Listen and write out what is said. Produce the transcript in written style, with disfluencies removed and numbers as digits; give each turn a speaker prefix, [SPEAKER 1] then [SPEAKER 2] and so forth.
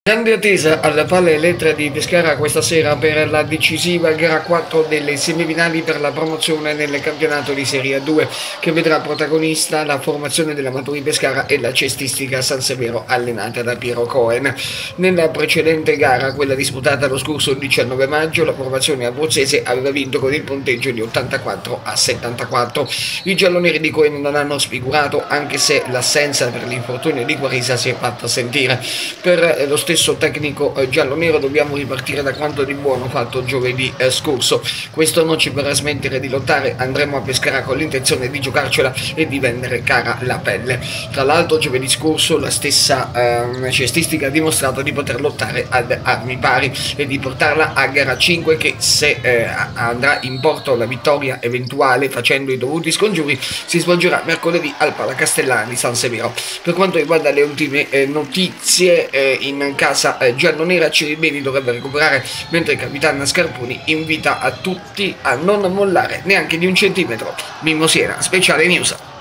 [SPEAKER 1] Grande attesa alla Palla Elettra di Pescara questa sera per la decisiva gara 4 delle semifinali per la promozione nel campionato di Serie 2, che vedrà protagonista la formazione dell'Amatori Pescara e la cestistica San Severo allenata da Piero Cohen. Nella precedente gara, quella disputata lo scorso 19 maggio, la formazione abruzzese aveva vinto con il punteggio di 84-74. I gialloneri di Cohen non hanno sfigurato, anche se l'assenza per l'infortunio di Quarisa si è fatta sentire. Per lo stesso tecnico giallonero dobbiamo ripartire da quanto di buono fatto giovedì scorso. Questo non ci farà smettere di lottare, andremo a Pescara con l'intenzione di giocarcela e di vendere cara la pelle. Tra l'altro giovedì scorso la stessa cestistica ha dimostrato di poter lottare ad armi pari e di portarla a gara 5, che se andrà in porto la vittoria eventuale facendo i dovuti scongiuri si svolgerà mercoledì al Palacastellana di San Severo. Per quanto riguarda le ultime notizie, in casa giallonera Ciribelli dovrebbe recuperare, mentre il capitano Scarponi invita a tutti a non mollare neanche di un centimetro. Mimmo Siena, Speciale News.